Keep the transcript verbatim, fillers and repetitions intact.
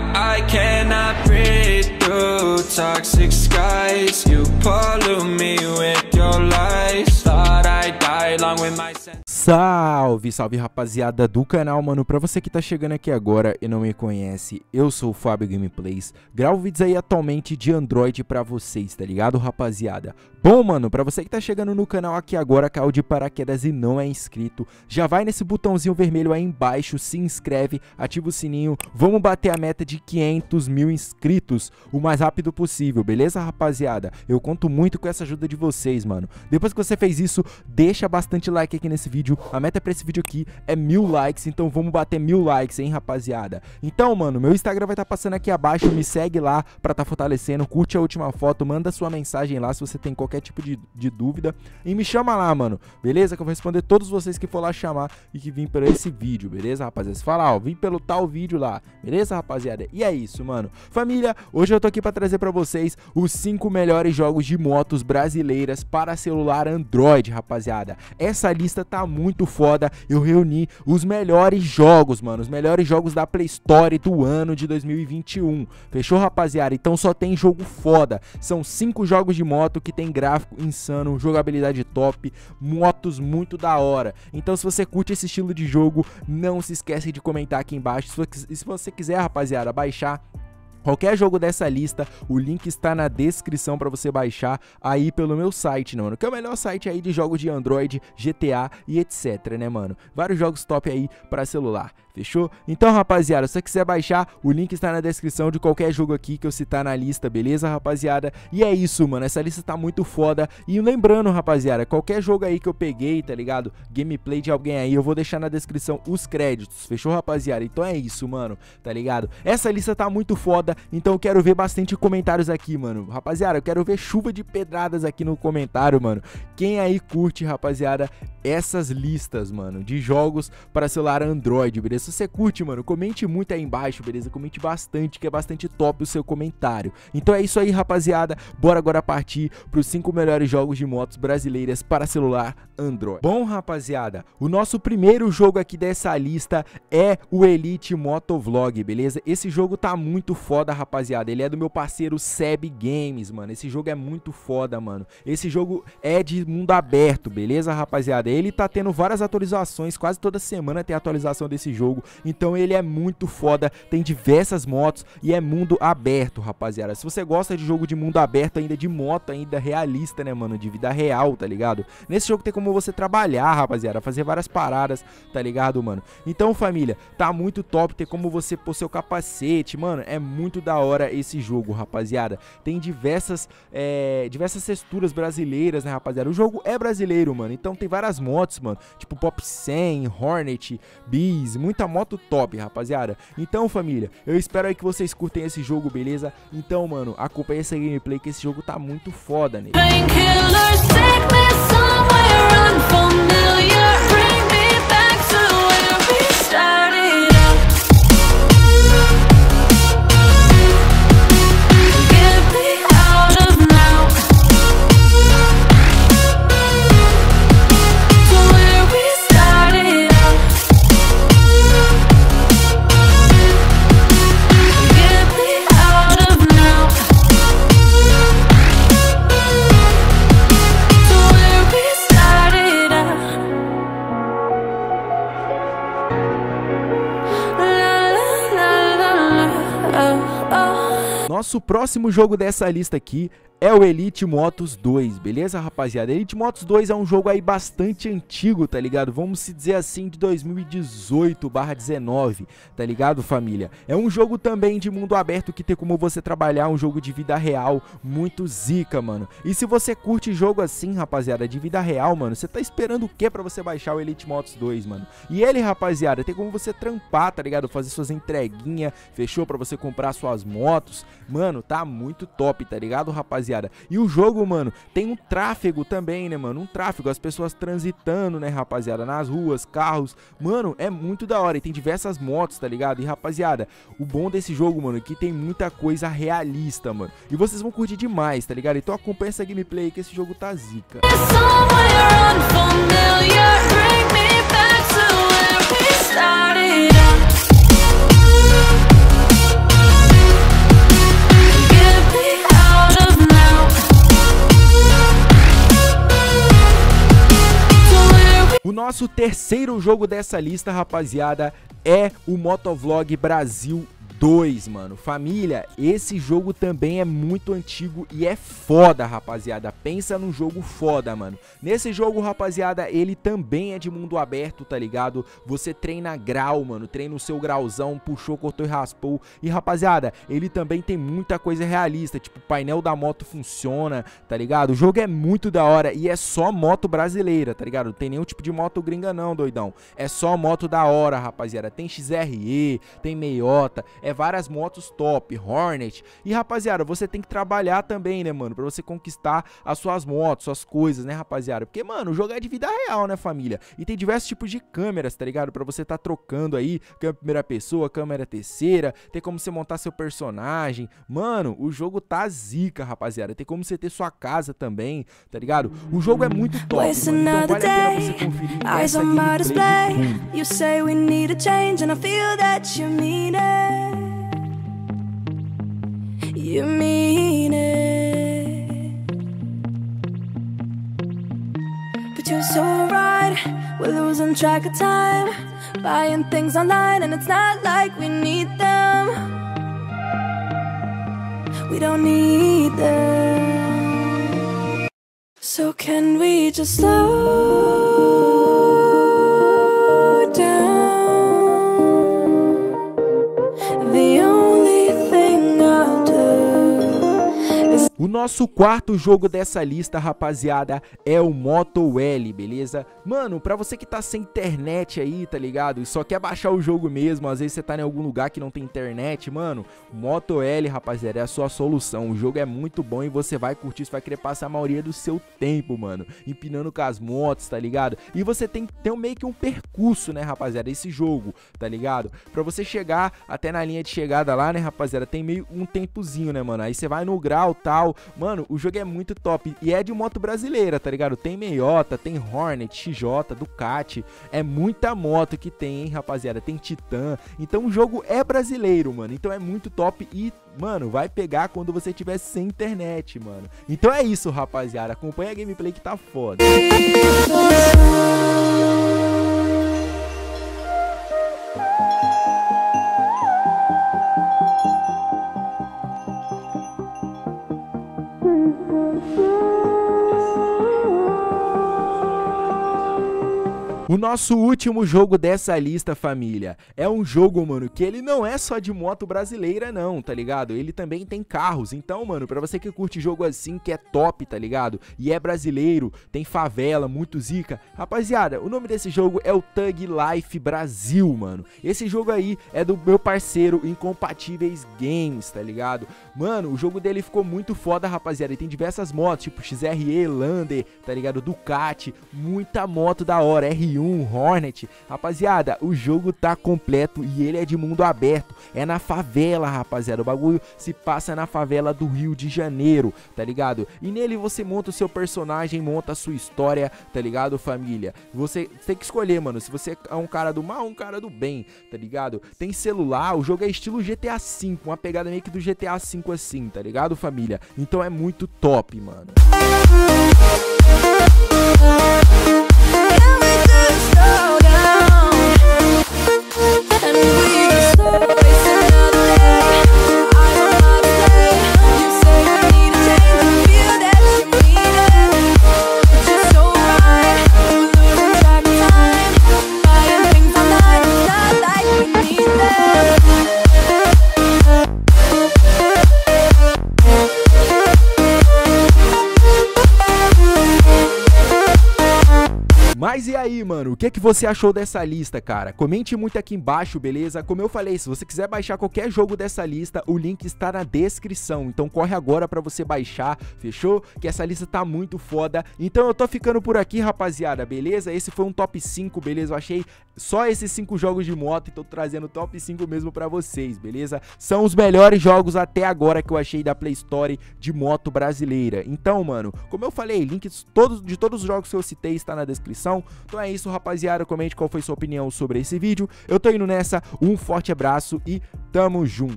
I cannot breathe through toxic skies. You pollute me with your lies. Thought I died along with my sense. Salve, salve rapaziada do canal, mano. Pra você que tá chegando aqui agora e não me conhece, eu sou o Fábio Gameplays. Gravo vídeos aí atualmente de Android pra vocês, tá ligado, rapaziada? Bom, mano, pra você que tá chegando no canal aqui agora, caiu de paraquedas e não é inscrito, já vai nesse botãozinho vermelho aí embaixo, se inscreve, ativa o sininho. Vamos bater a meta de quinhentos mil inscritos o mais rápido possível, beleza, rapaziada? Eu conto muito com essa ajuda de vocês, mano. Depois que você fez isso, deixa bastante like aqui nesse vídeo. A meta pra esse vídeo aqui é mil likes, então vamos bater mil likes, hein, rapaziada? Então, mano, meu Instagram vai estar passando aqui abaixo, me segue lá pra tá fortalecendo, curte a última foto, manda sua mensagem lá se você tem qualquer tipo de, de dúvida e me chama lá, mano, beleza? Que eu vou responder todos vocês que for lá chamar e que vim por esse vídeo, beleza, rapaziada? Você fala, ó, vim pelo tal vídeo lá, beleza, rapaziada? E é isso, mano. Família, hoje eu tô aqui pra trazer pra vocês os cinco melhores jogos de motos brasileiras para celular Android, rapaziada. Essa lista tá muito foda, eu reuni os melhores jogos, mano, os melhores jogos da Play Store do ano de dois mil e vinte e um, fechou, rapaziada? Então só tem jogo foda, são cinco jogos de moto que tem gráfico insano, jogabilidade top, motos muito da hora. Então se você curte esse estilo de jogo, não se esquece de comentar aqui embaixo. Se você quiser, rapaziada, baixar qualquer jogo dessa lista, o link está na descrição para você baixar aí pelo meu site, né, mano? Que é o melhor site aí de jogos de Android, G T A e etc, né, mano? Vários jogos top aí para celular, fechou? Então, rapaziada, se você quiser baixar, o link está na descrição de qualquer jogo aqui que eu citar na lista, beleza, rapaziada? E é isso, mano, essa lista tá muito foda. E lembrando, rapaziada, qualquer jogo aí que eu peguei, tá ligado? Gameplay de alguém aí, eu vou deixar na descrição os créditos, fechou, rapaziada? Então é isso, mano, tá ligado? Essa lista tá muito foda. Então eu quero ver bastante comentários aqui, mano. Rapaziada, eu quero ver chuva de pedradas aqui no comentário, mano. Quem aí curte, rapaziada, essas listas, mano, de jogos para celular Android, beleza? Se você curte, mano, comente muito aí embaixo, beleza? Comente bastante, que é bastante top o seu comentário. Então é isso aí, rapaziada. Bora agora partir pros cinco melhores jogos de motos brasileiras para celular Android. Bom, rapaziada, o nosso primeiro jogo aqui dessa lista é o Elite Motovlog, beleza? Esse jogo tá muito foda, rapaziada. Ele é do meu parceiro Seb Games, mano. Esse jogo é muito foda, mano. Esse jogo é de mundo aberto, beleza, rapaziada? Ele tá tendo várias atualizações, quase toda semana tem atualização desse jogo. Então ele é muito foda, tem diversas motos e é mundo aberto, rapaziada. Se você gosta de jogo de mundo aberto, ainda de moto, ainda realista, né, mano? De vida real, tá ligado? Nesse jogo tem como você trabalhar, rapaziada, fazer várias paradas, tá ligado, mano? Então, família, tá muito top, tem como você pôr seu capacete, mano. É muito Muito da hora esse jogo, rapaziada. Tem diversas é, diversas texturas brasileiras, né, rapaziada? O jogo é brasileiro, mano. Então tem várias motos, mano. Tipo Pop cem, Hornet, Bees. Muita moto top, rapaziada. Então, família, eu espero aí que vocês curtem esse jogo, beleza? Então, mano, acompanha essa gameplay que esse jogo tá muito foda, né? Nosso próximo jogo dessa lista aqui é o Elite Motos dois, beleza, rapaziada? Elite Motos dois é um jogo aí bastante antigo, tá ligado? Vamos se dizer assim, de dois mil e dezoito barra dezenove, tá ligado, família? É um jogo também de mundo aberto que tem como você trabalhar, um jogo de vida real, muito zica, mano. E se você curte jogo assim, rapaziada, de vida real, mano, você tá esperando o que pra você baixar o Elite Motos dois, mano? E ele, rapaziada, tem como você trampar, tá ligado? Fazer suas entreguinhas, fechou? Pra você comprar suas motos. Mano, tá muito top, tá ligado, rapaziada? E o jogo, mano, tem um tráfego também, né, mano? Um tráfego, as pessoas transitando, né, rapaziada? Nas ruas, carros. Mano, é muito da hora. E tem diversas motos, tá ligado? E, rapaziada, o bom desse jogo, mano, é que tem muita coisa realista, mano. E vocês vão curtir demais, tá ligado? Então acompanha essa gameplay que esse jogo tá zica. nosso terceiro jogo dessa lista, rapaziada, é o Motovlog Brasil dois, mano. Família, esse jogo também é muito antigo e é foda, rapaziada. Pensa num jogo foda, mano. Nesse jogo, rapaziada, ele também é de mundo aberto, tá ligado? Você treina grau, mano. Treina o seu grauzão, puxou, cortou e raspou. E, rapaziada, ele também tem muita coisa realista. Tipo, o painel da moto funciona, tá ligado? O jogo é muito da hora e é só moto brasileira, tá ligado? Não tem nenhum tipo de moto gringa não, doidão. É só moto da hora, rapaziada. Tem X R E, tem meiota, é várias motos top, Hornet. E, rapaziada, você tem que trabalhar também, né, mano? Pra você conquistar as suas motos, suas coisas, né, rapaziada? Porque, mano, o jogo é de vida real, né, família? E tem diversos tipos de câmeras, tá ligado? Pra você tá trocando aí, câmera primeira pessoa, câmera terceira, tem como você montar seu personagem. Mano, o jogo tá zica, rapaziada. Tem como você ter sua casa também, tá ligado? O jogo é muito top, mano. Então vale a pena você conferir essa gameplay de fundo. You say we need a change and I feel that you mean it. You mean it. But you're so right, we're losing track of time, buying things online and it's not like we need them. We don't need them. So can we just slow down? The only thing I'll do. O nosso quarto jogo dessa lista, rapaziada, é o Moto L, beleza? Mano, pra você que tá sem internet aí, tá ligado? E só quer baixar o jogo mesmo, às vezes você tá em algum lugar que não tem internet, mano, o Moto L, rapaziada, é a sua solução. O jogo é muito bom e você vai curtir, você vai querer passar a maioria do seu tempo, mano, empinando com as motos, tá ligado? E você tem que ter meio que um percurso, né, rapaziada, esse jogo, tá ligado? Pra você chegar até na linha de chegada lá, né, rapaziada, tem meio um tempozinho, né, mano? Aí você vai no grau, tal. Mano, o jogo é muito top e é de moto brasileira, tá ligado? Tem meiota, tem Hornet, X J, Ducati, é muita moto que tem, hein, rapaziada? Tem Titan, então o jogo é brasileiro, mano, então é muito top e, mano, vai pegar quando você tiver sem internet, mano. Então é isso, rapaziada, acompanha a gameplay que tá foda. O nosso último jogo dessa lista, família, é um jogo, mano, que ele não é só de moto brasileira não, tá ligado? Ele também tem carros, então, mano, pra você que curte jogo assim, que é top, tá ligado? E é brasileiro, tem favela, muito zica. Rapaziada, o nome desse jogo é o Thug Life Brasil, mano. Esse jogo aí é do meu parceiro Incompatíveis Games, tá ligado? Mano, o jogo dele ficou muito foda, rapaziada. Ele tem diversas motos, tipo X R E, Lander, tá ligado? Ducati, muita moto da hora, R um, Hornet. Rapaziada, o jogo tá completo e ele é de mundo aberto. É na favela, rapaziada. O bagulho se passa na favela do Rio de Janeiro, tá ligado? E nele você monta o seu personagem, monta a sua história, tá ligado, família? Você tem que escolher, mano, se você é um cara do mal ou um cara do bem, tá ligado? Tem celular, o jogo é estilo G T A cinco, uma pegada meio que do G T A cinco assim, tá ligado, família? Então é muito top, mano. Slow down, and we just waste another day. I don't wanna stay. You say you need a change, I feel that you need it. But you're so right, we're losing track of time, buying things online, it's not like we need them. Mas e aí, mano, o que é que você achou dessa lista, cara? Comente muito aqui embaixo, beleza? Como eu falei, se você quiser baixar qualquer jogo dessa lista, o link está na descrição. Então corre agora pra você baixar, fechou? Que essa lista tá muito foda. Então eu tô ficando por aqui, rapaziada, beleza? Esse foi um top cinco, beleza? Eu achei só esses cinco jogos de moto e tô trazendo top cinco mesmo pra vocês, beleza? São os melhores jogos até agora que eu achei da Play Store de moto brasileira. Então, mano, como eu falei, links todos, de todos os jogos que eu citei está na descrição. Então é isso, rapaziada, comente qual foi sua opinião sobre esse vídeo. Eu tô indo nessa, um forte abraço e tamo junto.